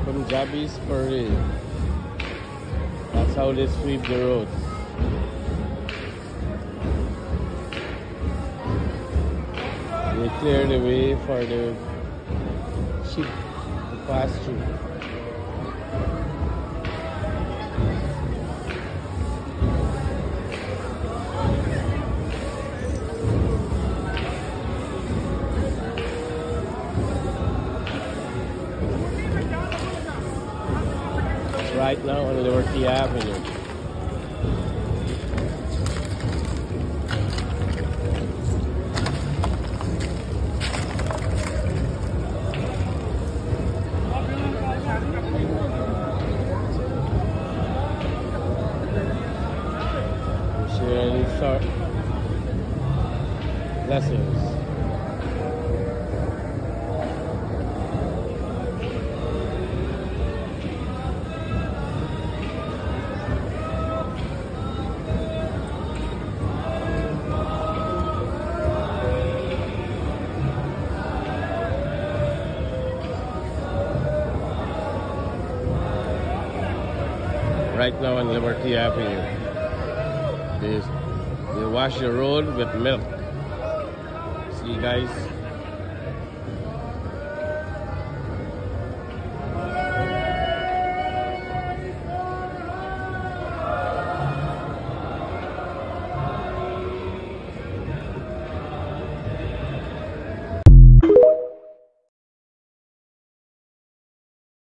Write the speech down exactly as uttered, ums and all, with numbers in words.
Punjabi's Parade. That's how they sweep the roads. They clear the way for the sheep to pass through. Right now on Liberty Avenue. Sharing short lessons. Right now on Liberty Avenue, they, they wash the road with milk. See guys?